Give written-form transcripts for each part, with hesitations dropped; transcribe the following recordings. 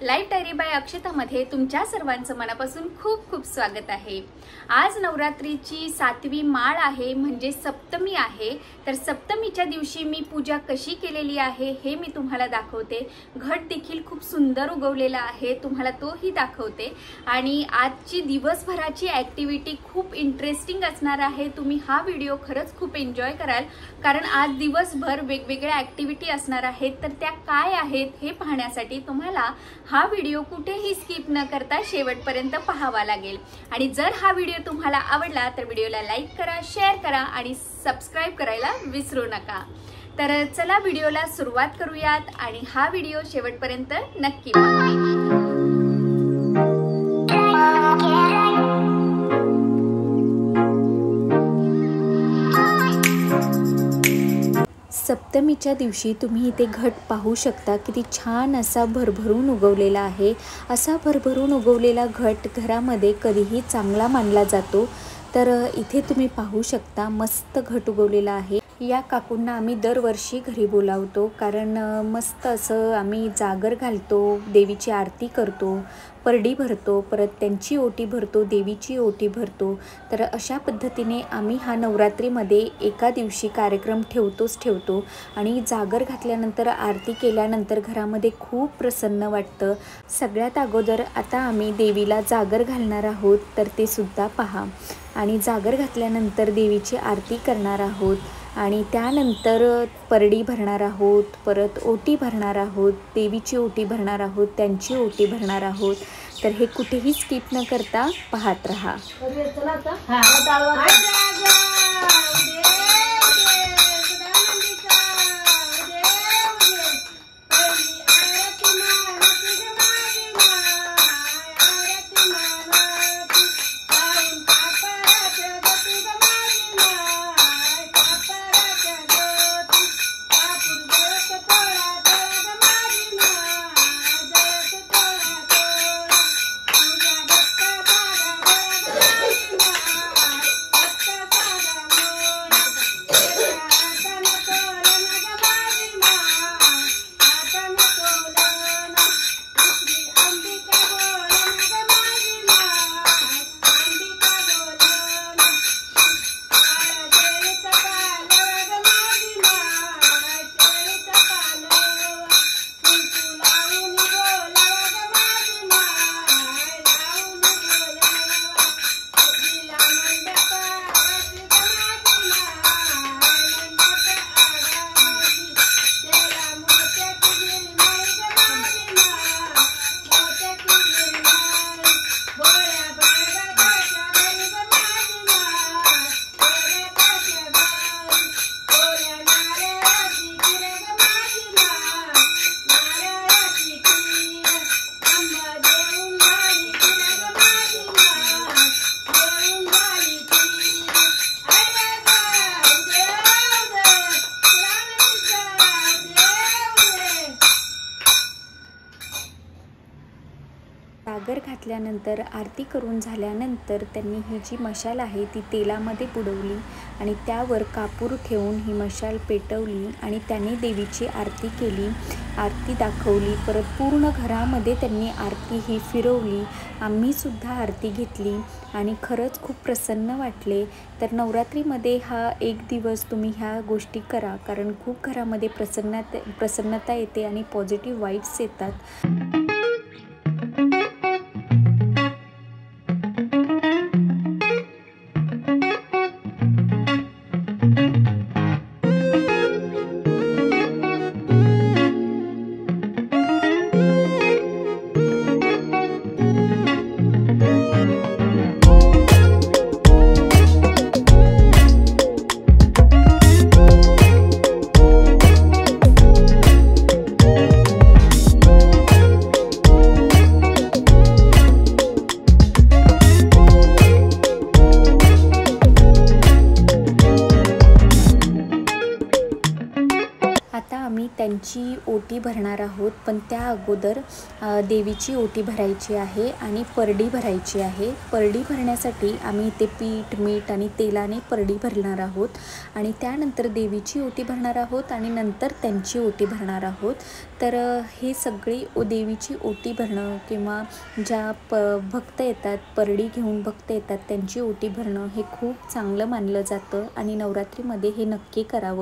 Life diary bye अक्षतामध्ये तुमच्या सर्वांचं मनापासून खूप खूप स्वागत आहे। आज नवरात्रीची 7वी माळ आहे, म्हणजे सप्तमी आहे। तर सप्तमीच्या दिवशी मी पूजा कशी केलेली आहे हे मी तुम्हाला दाखवते। घट देखील खूप सुंदर उगवलेला आहे, तुम्हाला तोही दाखवते। आणि आजची दिवसभराची ॲक्टिव्हिटी खूप इंटरेस्टिंग असणार आहे। तुम्ही हा व्हिडिओ खरंच खूप एन्जॉय कराल, कारण आज दिवसभर वेगवेगळ्या ॲक्टिव्हिटी असणार आहेत। तर त्या काय आहेत हे पाहण्यासाठी तुम्हाला हा व्हिडिओ कुठेही स्किप न करता शेवटपर्यंत पाहावा लागेल। आणि जर हा व्हिडिओ तुम्हाला आवडला तर व्हिडिओला लाईक करा, शेअर करा आणि सबस्क्राइब करायला विसरू नका। तर चला व्हिडिओला सुरुवात करूयात आणि हा व्हिडिओ शेवटपर्यंत नक्की पहा। सप्तमीच्या दिवशी तुम्ही इथे घट पाहू शकता, किती छान असा भरभरून उगवलेला आहे। असा भरभरून उगवलेला घट घरामध्ये कधीही चांगला मानला जातो। तर इथे तुम्ही पाहू शकता मस्त घट उगवलेला आहे। या काकूंना आम्ही दरवर्षी घरी बोलावतो, कारण मस्त असं आम्ही जागर घालतो, देवीची आरती करतो, परडी भरतो, परत त्यांची ओटी भरतो, देवीची ओटी भरतो। तर अशा पद्धतीने आम्ही हा नवरात्रीमध्ये एका दिवशी कार्यक्रम ठेवतो आणि जागर घातल्यानंतर आरती केल्यानंतर घरामध्ये खूप प्रसन्न वाटतं। सगळ्यात अगोदर आता आम्ही देवीला जागर घालणार आहोत, तर ते सुद्धा पहा। आणि जागर घातल्यानंतर देवीची आरती करणार आहोत आणि त्यानंतर परडी भरणार आहोत, परत ओटी भरणार आहोत, देवीची ओटी भरणार आहोत, त्यांची ओटी भरणार आहोत। तर हे कुठेही स्किप न करता पाहत रहा। जागर घातल्यानंतर आरती करून झाल्यानंतर त्यांनी ही जी मशाल आहे ती तेलामध्ये बुडवली आणि त्यावर कापूर ठेवून ही मशाल पेटवली आणि त्यांनी देवीची आरती केली, आरती दाखवली। परत पूर्ण घरामध्ये त्यांनी आरती ही फिरवली। आम्ही सुद्धा आरती घेतली आणि खरंच खूप प्रसन्न वाटले। तर नवरात्रीमध्ये हा एक दिवस तुम्ही ह्या गोष्टी करा, कारण खूप घरामध्ये प्रसन्नता येते आणि पॉझिटिव्ह वाईब्स येतात। त्यांची ओटी भरणार आहोत, पण त्या अगोदर देवीची ओटी भरायची आहे आणि परडी भरायची आहे। परडी भरण्यासाठी आम्ही इथे पीठ मीठ आणि तेलाने परडी भरणार आहोत आणि त्यानंतर देवीची ओटी भरणार आहोत आणि नंतर त्यांची ओटी भरणार आहोत। तर हे सगळी देवीची ओटी भरणं किंवा ज्या भक्त येतात, परडी घेऊन भक्त येतात, त्यांची ओटी भरणं हे खूप चांगलं मानलं जातं आणि नवरात्रीमध्ये हे नक्की करावं।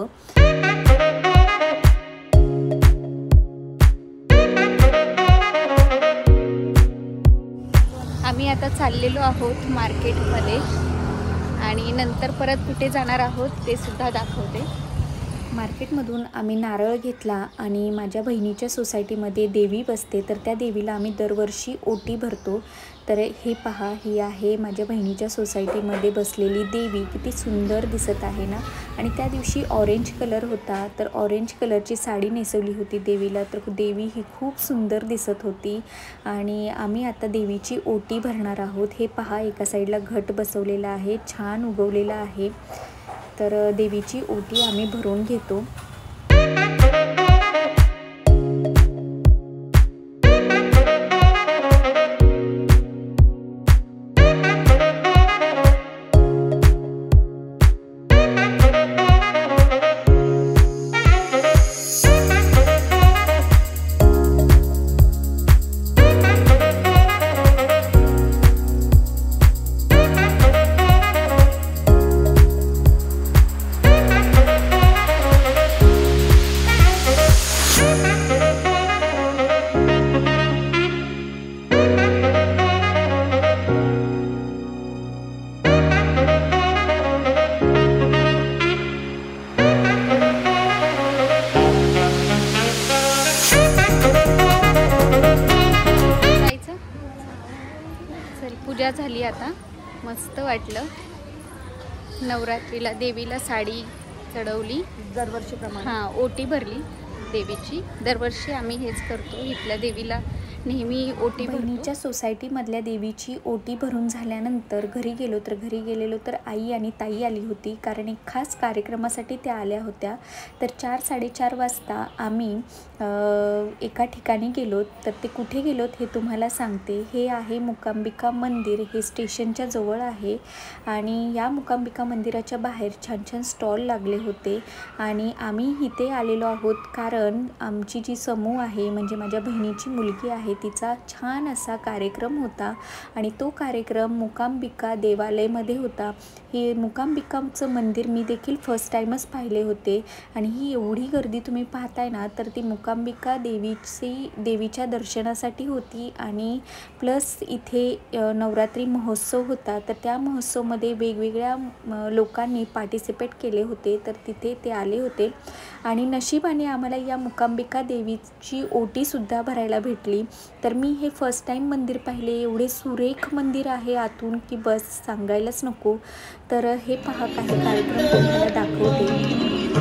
आम्ही आता चाललेलो आहोत मार्केटमध्ये आणि नंतर परत कुठे जाणार आहोत ते सुद्धा दाखवते। मार्केटमधून आम्ही नारळ घेतला आणि माझ्या बहिणीच्या सोसायटीमध्ये देवी बसते, तर त्या देवीला आम्ही दरवर्षी ओटी भरतो। तर हे पहा, ही आहे माझ्या बहिणीच्या सोसायटीमध्ये बसलेली देवी, किती सुंदर दिसत आहे ना। आणि त्या दिवशी ऑरेंज कलर होता, तर ऑरेंज कलरची साडी नेसवली होती देवीला, तर देवी ही खूप सुंदर दिसत होती। आणि आम्ही आता देवीची ओटी भरणार आहोत। हे पहा, एका साईडला घट बसवलेला आहे, छान उगवलेला आहे। तर देवीची ओटी आम्ही भरून घेतो। पूजा झाली, आता मस्त वाटलं। नवरात्रीला देवीला साडी चढवली दरवर्षीप्रमाणे, हां, ओटी भरली देवीची। दरवर्षी आम्ही हेच करतो, इथल्या देवीला नेहमी ओटी। बहिणीच्या सोसायटीमधल्या देवीची ओटी भरून झाल्यानंतर घरी गेलेलो तर आई आणि ताई आली होती, कारण एक खास कार्यक्रमासाठी त्या आल्या होत्या। तर 4-4:30 वाजता आम्ही एका ठिकाणी गेलो, तर ते कुठे गेलोत हे तुम्हाला सांगते। हे आहे मुकांबिका मंदिर, हे स्टेशनच्या जवळ आहे आणि या मुकांबिका मंदिराच्या बाहेर छान छान स्टॉल लागले होते आणि आम्ही इथे आलेलो आहोत कारण आमची जी समूह आहे, म्हणजे माझ्या बहिणीची मुलगी आहे, तिचा छान असा कार्यक्रम होता आणि तो कार्यक्रम मुकांबिका देवालयमध्ये होता। हे मुकांबिकाचं मंदिर मी देखील फर्स्ट टाईमच पाहिले होते आणि ही एवढी गर्दी तुम्ही पाहताय ना, तर ती मुकांबिका देवीच्या दर्शनासाठी होती आणि प्लस इथे नवरात्री महोत्सव होता, तर त्या महोत्सवमध्ये वेगवेगळ्या लोकांनी पार्टिसिपेट केले होते, तर तिथे ते आले होते आणि नशिबाने आम्हाला या मुकांबिका देवीची ओटीसुद्धा भरायला भेटली। तर मी हे फर्स्ट टाईम मंदिर पाहिले, एवढे सुरेख मंदिर आहे आतून की बस सांगायलाच नको। तर हे पहा, काही कार्यक्रम तुम्हाला दाखवते।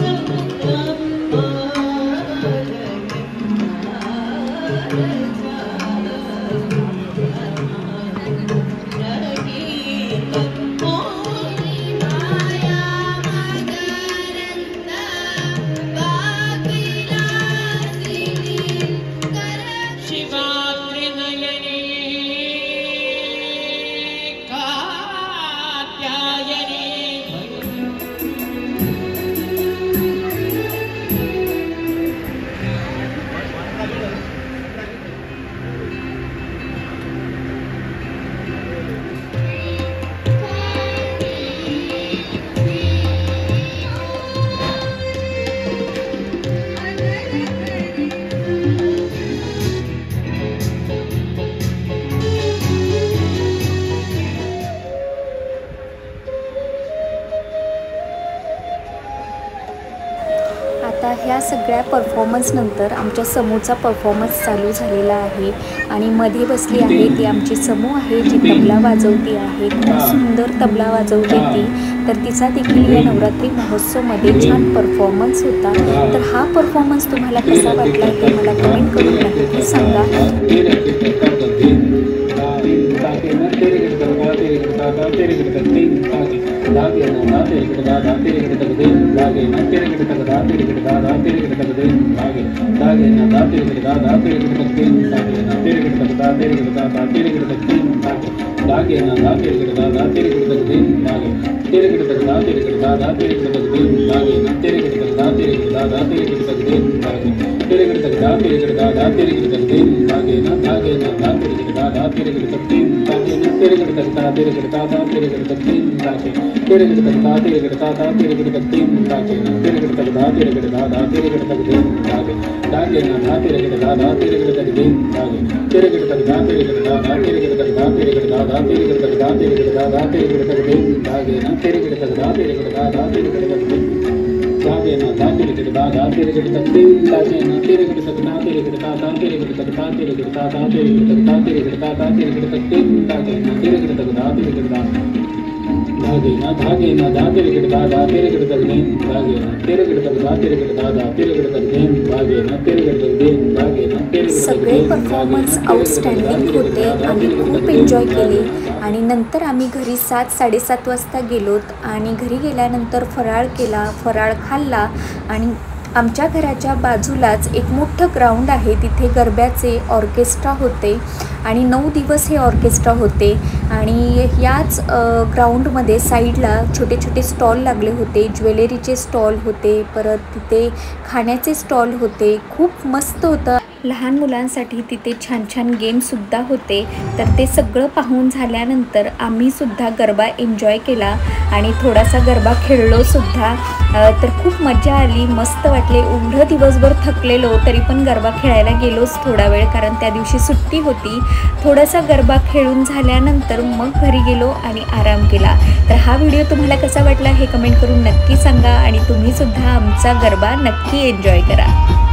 आता ह्या सगळ्या परफॉर्मन्सनंतर आमच्या समूहचा परफॉर्मन्स चालू झालेला आहे आणि मध्ये बसली आहे ती आमची समूह आहे जी तबला वाजवती आहे, खूप सुंदर तबला वाजवते ती। तर तिचा देखील या नवरात्री महोत्सवमध्ये छान परफॉर्मन्स होता। तर हा परफॉर्मन्स तुम्हाला कसा वाटला ते मला कमेंट करून नक्की सांगा। सगळे परफॉर्मन्स आउटस्टँडिंग होते. आम्ही खूप एन्जॉय केले आणि नंतर आम्ही घरी 7-7:30 वाजता गेलोत आणि घरी गेल्यानंतर फराळ केला, फराळ खाल्ला आणि आमच्या घराच्या बाजूलाच एक मोठं ग्राउंड आहे. तिथे गरब्याचे ऑर्केस्ट्रा होते आणि 9 दिवस हे ऑर्केस्ट्रा होते आणि याच ग्राउंडमध्ये साईडला छोटे छोटे स्टॉल लागले होते. ज्वेलरीचे स्टॉल होते, परत तिथे खाण्याचे स्टॉल होते. खूप मस्त होतं. लहान मुलांसाठी तिथे छान छान गेमसुद्धा होते. तर ते सगळं पाहून झाल्यानंतर आम्हीसुद्धा गरबा एन्जॉय केला आणि थोडासा गरबा खेळलोसुद्धा. तर खूप मजा आली, मस्त वाटले. एवढं दिवसभर थकलेलो तरी पण गरबा खेळायला गेलोच थोडा वेळ, कारण त्या दिवशी सुट्टी होती. थोडासा गरबा खेळून झाल्यानंतर मग घरी गेलो आणि आराम केला. तर हा व्हिडिओ तुम्हाला कसा वाटला हे कमेंट करून नक्की सांगा आणि तुम्हीसुद्धा आमचा गरबा नक्की एन्जॉय करा.